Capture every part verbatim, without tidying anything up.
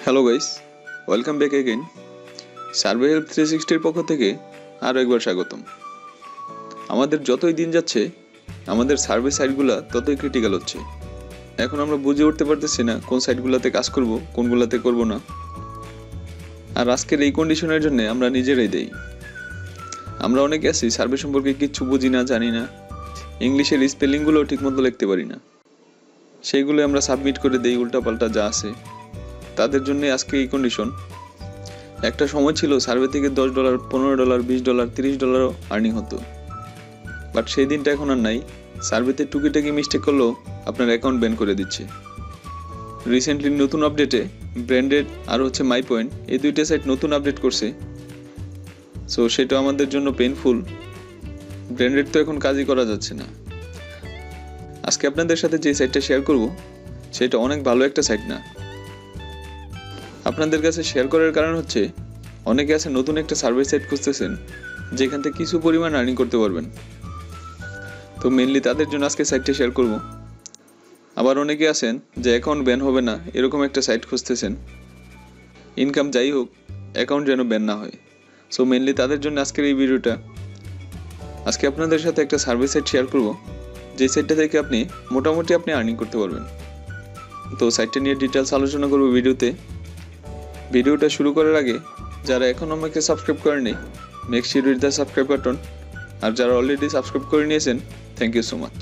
Hello guys, welcome back again. Survey help three সিক্সটির পক্ষ থেকে আরও একবার স্বাগতম। আমাদের যতই দিন যাচ্ছে আমাদের সার্ভে সাইটগুলো ততই ক্রিটিক্যাল হচ্ছে। এখন আমরা বুঝে উঠতে পারতেছি না কোন সাইটগুলোতে কাজ করব, কোনগুলোতে করব না। আর আজকের এই কন্ডিশনের জন্য আমরা নিজেরাই দেই। আমরা অনেকে আছি সার্ভে সম্পর্কে কিচ্ছু বুঝি না, জানি না, ইংলিশের স্পেলিংগুলো ঠিকমতো লিখতে পারি না, সেইগুলো আমরা সাবমিট করে দেই উল্টাপাল্টা যা আছে। তাদের জন্য আজকে এই কন্ডিশন। একটা সময় ছিল সার্ভে থেকে দশ ডলার, পনেরো ডলার, বিশ ডলার, তিরিশ ডলারও আর্নিং হতো, বাট সেই দিনটা এখন আর নাই। সার্ভেতে টুকিটাকি মিস্টেক করলেও আপনার অ্যাকাউন্ট ব্যান করে দিচ্ছে। রিসেন্টলি নতুন আপডেটে ব্র্যান্ডেড আর হচ্ছে মাই পয়েন্ট এই দুইটা সাইট নতুন আপডেট করছে, সো সেটা আমাদের জন্য পেইনফুল। ব্র্যান্ডেড তো এখন কাজই করা যাচ্ছে না। আজকে আপনাদের সাথে যে সাইটটা শেয়ার করব সেটা অনেক ভালো একটা সাইট না। আপনাদের কাছে শেয়ার করার কারণ হচ্ছে অনেকে আছে নতুন একটা সার্ভে সাইট খুঁজতেছেন যেখান থেকে কিছু পরিমাণ আর্নিং করতে পারবেন। তো মেনলি তাদের জন্য আজকে সাইটটা শেয়ার করব। আবার অনেকে আছেন যে অ্যাকাউন্ট ব্যান হবে না এরকম একটা সাইট খুঁজতেছেন, ইনকাম যাই হোক অ্যাকাউন্ট যেন ব্যান না হয়। সো মেনলি তাদের জন্য আজকের এই ভিডিওটা। আজকে আপনাদের সাথে একটা সার্ভে সাইট শেয়ার করব যে সাইটটা থেকে আপনি মোটামুটি আপনি আর্নিং করতে পারবেন। তো সাইটটা নিয়ে ডিটেলস আলোচনা করব ভিডিওতে। ভিডিওটা শুরু করার আগে যারা এখন আমাকে সাবস্ক্রাইব করেনি, make sure hit the subscribe button. আর যারা অলরেডি সাবস্ক্রাইব করে নিয়েছেন, থ্যাংক ইউ সো মাচ।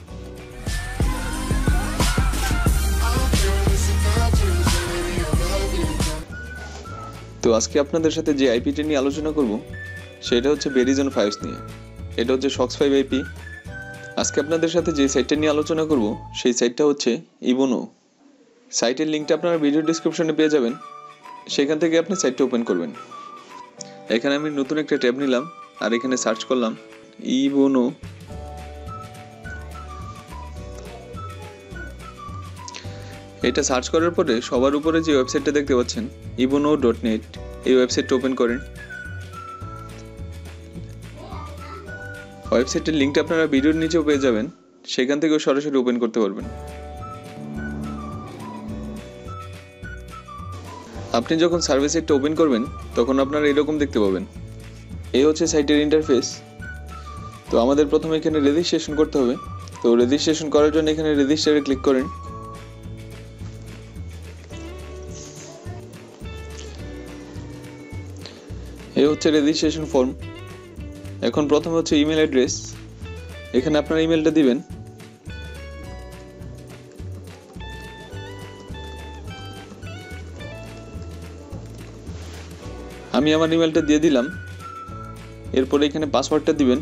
তো আজকে আপনাদের সাথে যে আইপিটি নিয়ে আলোচনা করব সেটা হচ্ছে ভেরিজন ফাইভস নিয়ে। এটা হচ্ছে শক্স ফাইভ আইপি। আজকে আপনাদের সাথে যে সাইটটা নিয়ে আলোচনা করব সেই সাইটটা হচ্ছে ইবোনো। সাইটের লিঙ্কটা আপনারা ভিডিও ডিসক্রিপশনে পেয়ে যাবেন, সেখান থেকে আপনি সাইটটা ওপেন করবেন। এখানে আমি নতুন একটা ট্যাব নিলাম আর এখানে সার্চ করলাম ইবোনো। এটা সার্চ করার পরে সবার উপরে যে ওয়েবসাইটটা দেখতে পাচ্ছেন ইবোনো ডট নেট, এই ওয়েবসাইটটা ওপেন করেন। ওয়েবসাইটের লিঙ্কটা আপনারা ভিডিওর নিচেও পেয়ে যাবেন, সেখান থেকেও সরাসরি ওপেন করতে পারবেন। আপনি যখন সার্ভে সাইটটা ওপেন করবেন তখন আপনারা এরকম দেখতে পাবেন। এই হচ্ছে সাইটের ইন্টারফেস। তো আমাদের প্রথমে এখানে রেজিস্ট্রেশন করতে হবে। তো রেজিস্ট্রেশন করার জন্য এখানে রেজিস্টারে ক্লিক করেন। এই হচ্ছে রেজিস্ট্রেশন ফর্ম। এখন প্রথমে হচ্ছে ইমেল অ্যাড্রেস, এখানে আপনার ইমেলটা দিবেন। আমি আমার ইমেলটা দিয়ে দিলাম। এরপরে এখানে পাসওয়ার্ডটা দিবেন।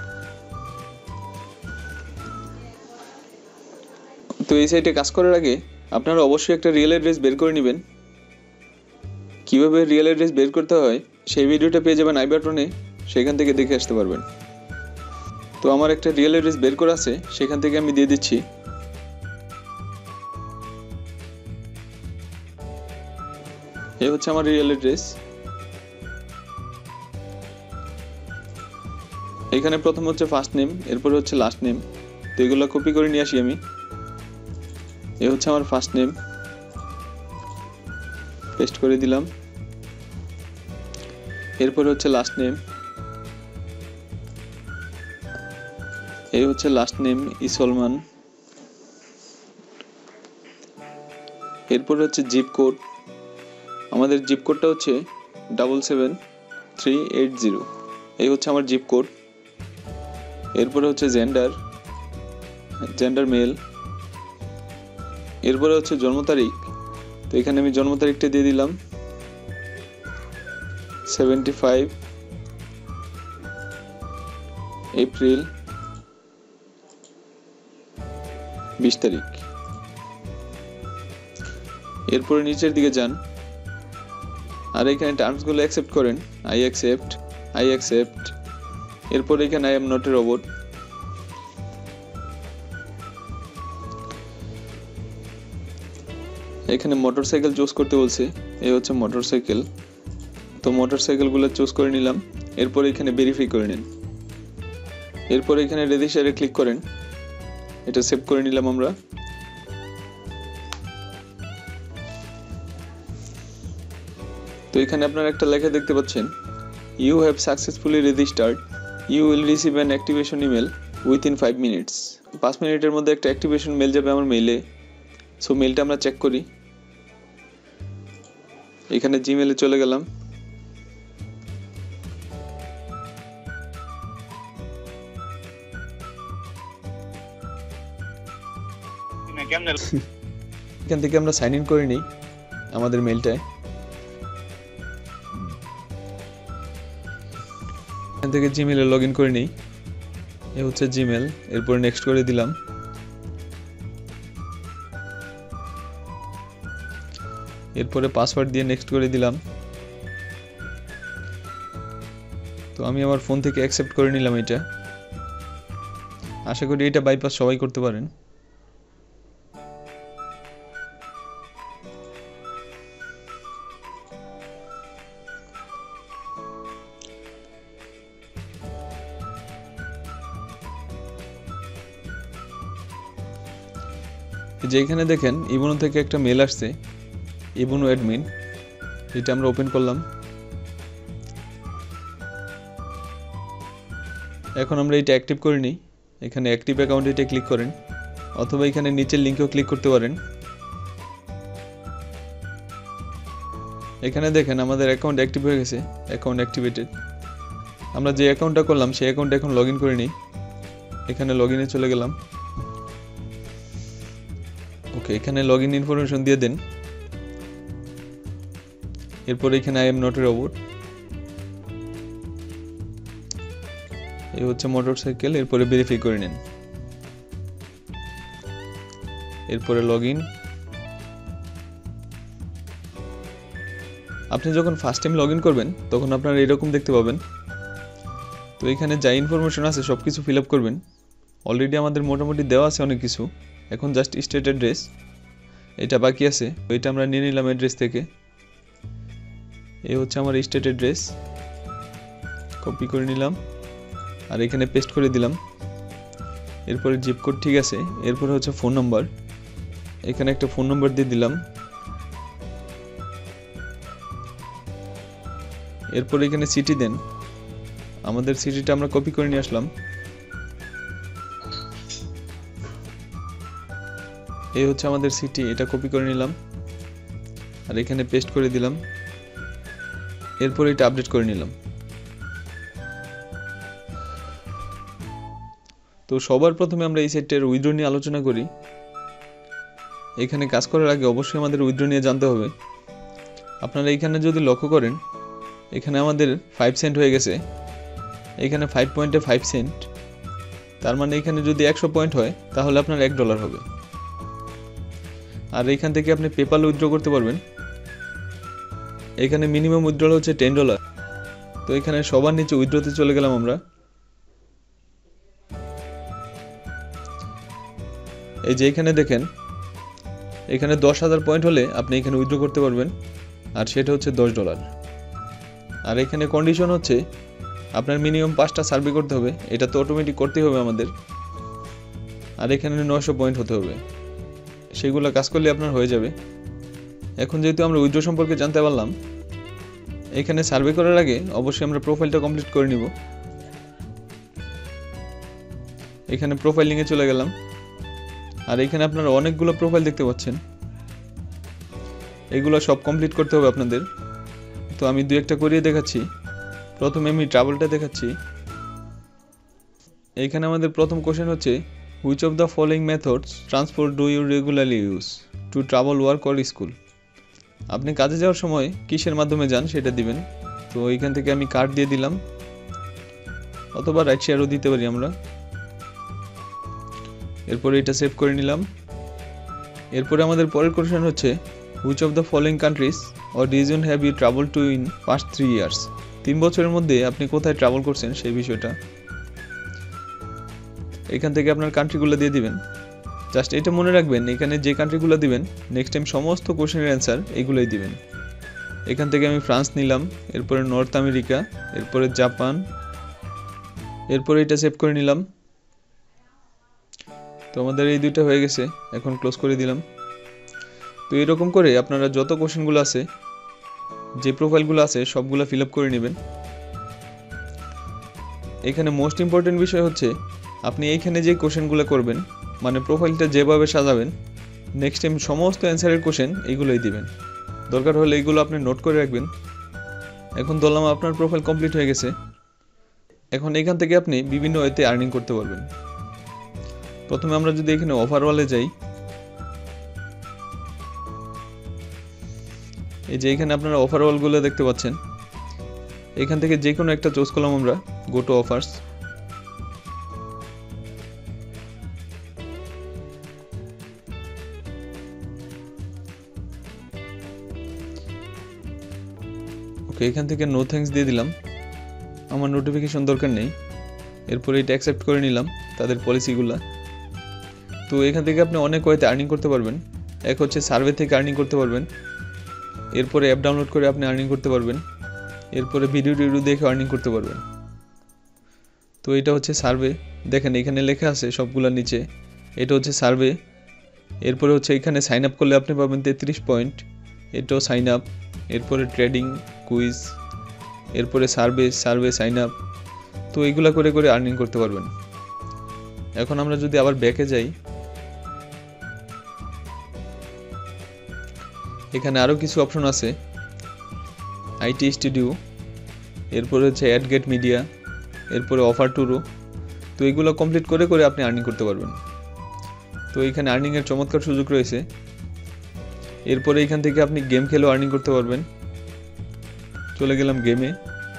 তো এই সাইটে কাজ করার আগে আপনারা অবশ্যই একটা রিয়েল অ্যাড্রেস বের করে নেবেন। কিভাবে রিয়েল অ্যাড্রেস বের করতে হয় সেই ভিডিওটা পেয়ে যাবেন আই বাটনে, সেখান থেকে দেখে আসতে পারবেন। তো আমার একটা রিয়েল অ্যাড্রেস বের করা আছে, সেখান থেকে আমি দিয়ে দিচ্ছি। এই হচ্ছে আমার রিয়েল অ্যাড্রেস। এখানে প্রথম হচ্ছে ফার্স্ট নেম, এরপরে হচ্ছে লাস্ট নেম। তো এগুলো কপি করে নিয়ে আসি আমি। এ হচ্ছে আমার ফার্স্ট নেম, পেস্ট করে দিলাম। এরপরে হচ্ছে লাস্ট নেম, এই হচ্ছে লাস্ট নেম ইসলমান। এরপরে হচ্ছে জিপ কোড, আমাদের জিপ কোডটা হচ্ছে double seven three eight zero. এই হচ্ছে আমার জিপ কোড। এরপরে হচ্ছে জেন্ডার, জেন্ডার মেল। এরপরে হচ্ছে জন্ম তারিখ। তো এখানে আমি জন্ম তারিখটা দিয়ে দিলাম সেভেন্টি ফাইভ এপ্রিল বিশ তারিখ। এরপরে নিচের দিকে যান আর এখানে টার্মসগুলো অ্যাকসেপ্ট করেন। I accept, I accept. এরপর এখানে I am not a robot. এখানে মোটরসাইকেল চুজ করতে বলছে, এই হচ্ছে মোটরসাইকেল। তো মোটরসাইকেলগুলো চুজ করে নিলাম। এরপর এখানে ভেরিফাই করে নিন। এরপর এখানে রেজিস্টারে ক্লিক করেন। এটা সেভ করে নিলাম আমরা। তো এখানে আপনারা একটা লেখা দেখতে পাচ্ছেন, you have successfully registered, you will receive an activation email within five minutes. পাঁচ মিনিটের মধ্যে একটা অ্যাক্টিভেশন মেল যাবে আমার মেইলে। সো মেলটা আমরা চেক করি। এখানে জিমেলে চলে গেলাম। এখান থেকে আমরা সাইন ইন করে নিই আমাদের মেলটায়। এখান থেকে জিমেলে লগ ইন করে নিই। এ হচ্ছে জিমেল। এরপর নেক্সট করে দিলাম। এরপরে পাসওয়ার্ড দিয়ে নেক্সট করে দিলাম। তো আমি আমার ফোন থেকে অ্যাকসেপ্ট করে নিলাম এটা। আশা করি এটা বাইপাস সবাই করতে পারেন। যেখানে দেখেন ইবনো থেকে একটা মেল আসছে, ইবনো অ্যাডমিন, এটা আমরা ওপেন করলাম। এখন আমরা এটা অ্যাক্টিভ করে নিই। এখানে অ্যাক্টিভ অ্যাকাউন্ট এটা ক্লিক করেন, অথবা এখানে নিচের লিঙ্কেও ক্লিক করতে পারেন। এখানে দেখেন আমাদের অ্যাকাউন্ট অ্যাক্টিভ হয়ে গেছে, অ্যাকাউন্ট অ্যাক্টিভেটেড। আমরা যে অ্যাকাউন্টটা করলাম সেই অ্যাকাউন্টে এখন লগ ইন করে নিই। এখানে লগ ইনে চলে গেলাম। ওকে, এখানে লগ ইন ইনফরমেশন দিয়ে দেন। এরপর এখানে I am not a robot, এই হচ্ছে মোটরসাইকেল। এরপরে ভেরিফাই করে নিন। এরপরে লগ ইন। আপনি যখন ফার্স্ট টাইম লগ ইন করবেন তখন আপনারা এরকম দেখতে পাবেন। তো এখানে যা ইনফরমেশন আছে সব কিছু ফিল আপ করবেন। অলরেডি আমাদের মোটামুটি দেওয়া আছে অনেক কিছু। এখন জাস্ট স্টেট অ্যাড্রেস এটা বাকি আছে, এটা আমরা নিয়ে নিলাম অ্যাড্রেস থেকে। এই হচ্ছে আমার স্টেট অ্যাড্রেস, কপি করে নিলাম আর এখানে পেস্ট করে দিলাম। এরপরে জিপ কোড ঠিক আছে। এরপরে হচ্ছে ফোন নাম্বার, এখানে একটা ফোন নাম্বার দিয়ে দিলাম। এরপর এখানে সিটি দেন, আমাদের সিটিটা আমরা কপি করে নিয়ে আসলাম। এই হচ্ছে আমাদের সিটি, এটা কপি করে নিলাম আর এখানে পেস্ট করে দিলাম। এরপর এটা আপডেট করে নিলাম। তো সবার প্রথমে আমরা এই সেটটার উইথড্র নিয়ে আলোচনা করি। এখানে কাজ করার আগে অবশ্যই আমাদের উইথড্র নিয়ে জানতে হবে। আপনারা এখানে যদি লক্ষ্য করেন, এখানে আমাদের ফাইভ সেন্ট হয়ে গেছে। এখানে ফাইভ পয়েন্টে ফাইভ সেন্ট, তার মানে এখানে যদি একশো পয়েন্ট হয় তাহলে আপনার এক ডলার হবে। আর এখান থেকে আপনি পেপাল উইথড্র করতে পারবেন। এখানে মিনিমাম উইথড্রল হচ্ছে টেন ডলার। তো এখানে সবার নিচে উইথড্রতে চলে গেলাম আমরা। এই যে এখানে দেখেন, এখানে দশ হাজার পয়েন্ট হলে আপনি এখানে উইথড্র করতে পারবেন, আর সেটা হচ্ছে দশ ডলার। আর এখানে কন্ডিশন হচ্ছে আপনার মিনিমাম পাঁচটা সার্ভে করতে হবে, এটা তো অটোমেটিক করতেই হবে আমাদের। আর এখানে নয়শো পয়েন্ট হতে হবে, সেগুলো কাজ করলে আপনার হয়ে যাবে। এখন যেহেতু আমরা উইথড্র সম্পর্কে জানতে পারলাম, এখানে সার্ভে করার আগে অবশ্যই আমরা প্রোফাইলটা কমপ্লিট করে নিব। এখানে প্রোফাইলিংয়ে চলে গেলাম আর এখানে আপনারা অনেকগুলো প্রোফাইল দেখতে পাচ্ছেন, এগুলো সব কমপ্লিট করতে হবে আপনাদের। তো আমি দু একটা করিয়ে দেখাচ্ছি। প্রথমে আমি ট্রাভেলটা দেখাচ্ছি। এইখানে আমাদের প্রথম কোশ্চেন হচ্ছে, which of the following methods transport do you regularly use to travel, work or school? আপনি কাজে যাওয়ার সময় কিসের মাধ্যমে যান সেটা দিবেন। তো এইখান থেকে আমি কার্ড দিয়ে দিলাম, অথবা রাইট শেয়ারও দিতে পারি আমরা। এরপরে এটা সেভ করে নিলাম। এরপরে আমাদের পরের কোশ্চেন হচ্ছে, which of the following countries or reason have you travel to in past three years? তিন বছরের মধ্যে আপনি কোথায় ট্রাভেল করছেন সেই বিষয়টা। এখান থেকে আপনার কান্ট্রিগুলো দিয়ে দিবেন। জাস্ট এটা মনে রাখবেন, এখানে যে কান্ট্রিগুলো দিবেন নেক্সট টাইম সমস্ত কোশ্চেনের অ্যান্সার এগুলোই দিবেন। এখান থেকে আমি ফ্রান্স নিলাম, এরপরে নর্থ আমেরিকা, এরপরে জাপান, এরপরে এটা সেভ করে নিলাম। তো আমাদের এই দুইটা হয়ে গেছে, এখন ক্লোজ করে দিলাম। তো এরকম করে আপনারা যত কোশ্চেনগুলো আছে যে প্রোফাইলগুলো আছে সবগুলো ফিল আপ করে নেবেন। এখানে মোস্ট ইম্পর্টেন্ট বিষয় হচ্ছে আপনি এইখানে যে কোশ্চেনগুলো করবেন, মানে প্রোফাইলটা যেভাবে সাজাবেন, নেক্সট টাইম সমস্ত অ্যান্সারের কোশ্চেন এইগুলোই দিবেন। দরকার হলে এইগুলো আপনি নোট করে রাখবেন। এখন ধরলাম আপনার প্রোফাইল কমপ্লিট হয়ে গেছে। এখন এখান থেকে আপনি বিভিন্ন ওয়েতে আর্নিং করতে পারবেন। প্রথমে আমরা যদি এখানে অফারওয়ালে যাই, এই যে এখানে আপনারা অফারওয়ালগুলো দেখতে পাচ্ছেন, এখান থেকে যে কোনো একটা চুজ করলাম আমরা, গো টু অফার্স। ওকে, এখান থেকে নো থ্যাঙ্কস দিয়ে দিলাম, আমার নোটিফিকেশন দরকার নেই। এরপরে এটা অ্যাকসেপ্ট করে নিলাম তাদের পলিসিগুলা। তো এখান থেকে আপনি অনেক ওয়েতে আর্নিং করতে পারবেন। এক হচ্ছে সার্ভে থেকে আর্নিং করতে পারবেন, এরপরে অ্যাপ ডাউনলোড করে আপনি আর্নিং করতে পারবেন, এরপরে ভিডিও টিডিও দেখে আর্নিং করতে পারবেন। তো এটা হচ্ছে সার্ভে, দেখেন এখানে লেখা আছে সবগুলোর নিচে, এটা হচ্ছে সার্ভে। এরপরে হচ্ছে এখানে সাইন আপ করলে আপনি পাবেন তেত্রিশ পয়েন্ট, এটাও সাইন আপ। এরপরে ট্রেডিং, কুইজ, এরপরে সার্ভে, সার্ভে সাইন আপ। তো এইগুলা করে করে আর্নিং করতে পারবেন। এখন আমরা যদি আবার ব্যাকে যাই, এখানে আরও কিছু অপশন আছে, আইটি স্টুডিও, এরপরে হচ্ছে অ্যাড গেট মিডিয়া, এরপরে অফার টুরো। তো এইগুলো কমপ্লিট করে করে আপনি আর্নিং করতে পারবেন। তো এইখানে আর্নিংয়ের চমৎকার সুযোগ রয়েছে। এরপরে এখান থেকে আপনি গেম খেলেও আর্নিং করতে পারবেন। চলে গেলাম গেমে।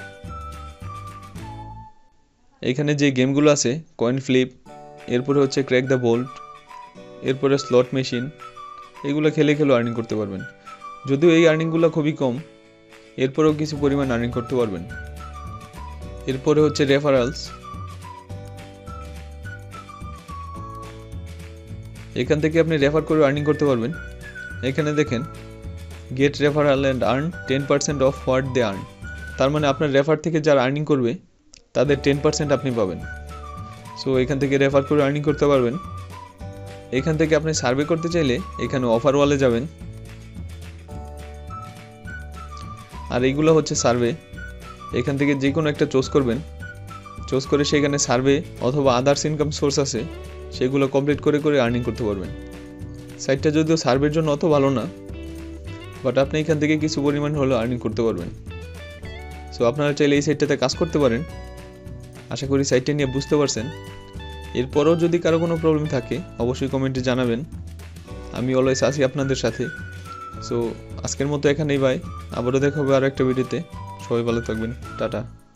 এখানে যে গেমগুলো আছে, কয়েন ফ্লিপ, এরপরে হচ্ছে ক্র্যাক দ্য বোল্ট, এরপরে স্লট মেশিন, এগুলো খেলে খেলেও আর্নিং করতে পারবেন। যদিও এই আর্নিংগুলো খুবই কম, এরপরেও কিছু পরিমাণ আর্নিং করতে পারবেন। এরপরে হচ্ছে রেফারেলস, এখান থেকে আপনি রেফার করে আর্নিং করতে পারবেন। এখানে দেখেন get referral and earn ten percent of what they earn, তার মানে আপনার রেফার থেকে যারা আর্নিং করবে তাদের টেন পার্সেন্ট আপনি পাবেন। সো এখান থেকে রেফার করে আর্নিং করতে পারবেন। এখান থেকে আপনি সার্ভে করতে চাইলে এখানে অফার ওয়ালে যাবেন, আর এইগুলো হচ্ছে সার্ভে। এখান থেকে যে কোনো একটা চুজ করবেন, চুজ করে সেখানে সার্ভে অথবা আদার্স ইনকাম সোর্স আছে, সেগুলো কমপ্লিট করে করে আর্নিং করতে পারবেন। সাইটটা যদিও সার্ভের জন্য অত ভালো না, বাট আপনি এখান থেকে কিছু পরিমাণ হলেও আর্নিং করতে পারবেন। সো আপনারা চাইলে এই সাইটটাতে কাজ করতে পারেন। আশা করি সাইটটা নিয়ে বুঝতে পারছেন। এরপরেও যদি কারো কোনো প্রবলেম থাকে অবশ্যই কমেন্টে জানাবেন, আমি অলওয়েজ আছি আপনাদের সাথে। সো আজকের মতো এখানেই বাই, আবারও দেখা হবে আরও একটা ভিডিওতে। সবাই ভালো থাকবেন, টাটা।